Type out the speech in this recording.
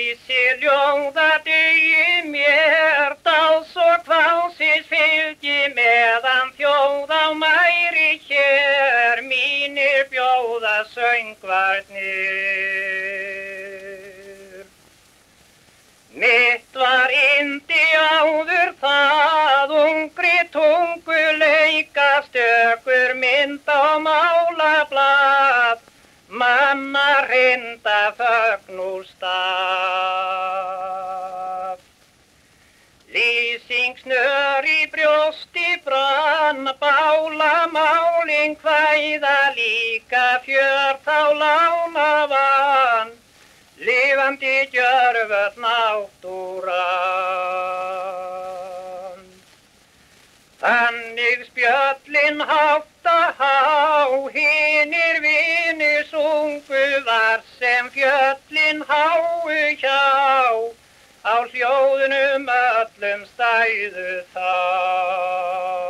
vísi ljóða dugi mér, dans og kvásis fylgi meðan þjóð á mæri hér, mínir bjóða söngvarnir. Mitt var yndi áður það, ungri tungu leika stökur mynd á málablað, manna hrinda þögn úr stað. Lýsingsnör í brjósti brann, bálamálin kvæða líka fjör þá lána vann, lifandi gjörvöll náttúran. Þannig spjöllin hátta há, hinir vinir sungu var sem fjöllin háu hjá, á hljóðunum öllum stæðu þá.